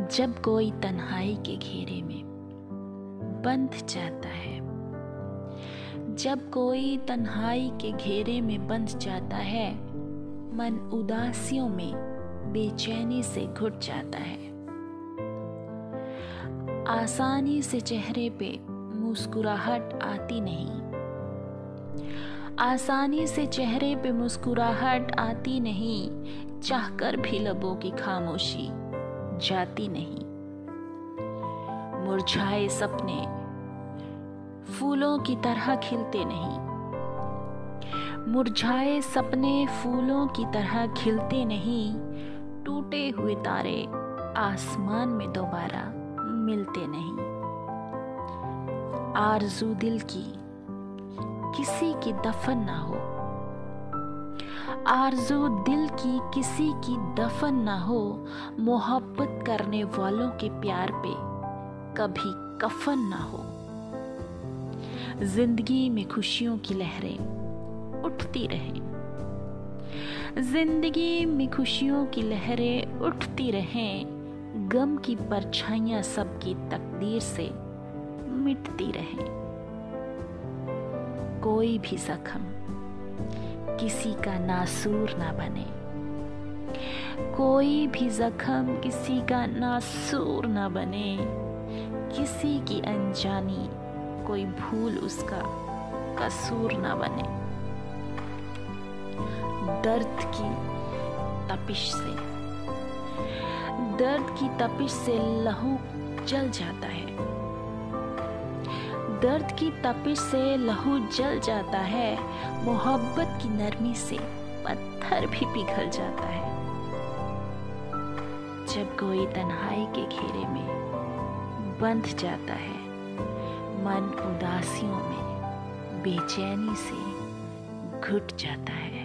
जब कोई तन्हाई के घेरे में बंध जाता है, जब कोई तन्हाई के घेरे में बंध जाता है, मन उदासियों में बेचैनी से घुट जाता है। आसानी से चेहरे पे मुस्कुराहट आती नहीं, आसानी से चेहरे पे मुस्कुराहट आती नहीं, चाहकर भी लबों की खामोशी जाती नहीं। मुरझाए सपने फूलों की तरह खिलते नहीं, मुरझाए सपने फूलों की तरह खिलते नहीं, टूटे हुए तारे आसमान में दोबारा मिलते नहीं। आरज़ू दिल की किसी की दफन ना हो, आरज़ू दिल की किसी की दफन ना हो, मोहब्बत करने वालों के प्यार पे कभी कफन ना हो। जिंदगी में खुशियों की लहरें उठती रहें, जिंदगी में खुशियों की लहरें उठती रहें, गम की परछाइयां सबकी तकदीर से मिटती रहें। कोई भी जख्म किसी का नासूर ना बने, कोई भी जख्म किसी का नासूर ना बने, किसी की अनजानी कोई भूल उसका कसूर ना बने। दर्द की तपिश से, दर्द की तपिश से लहू जल जाता है, दर्द की तपिश से लहू जल जाता है, मोहब्बत की नरमी से पत्थर भी पिघल जाता है। जब कोई तन्हाई के घेरे में बंध जाता है, मन उदासियों में बेचैनी से घुट जाता है।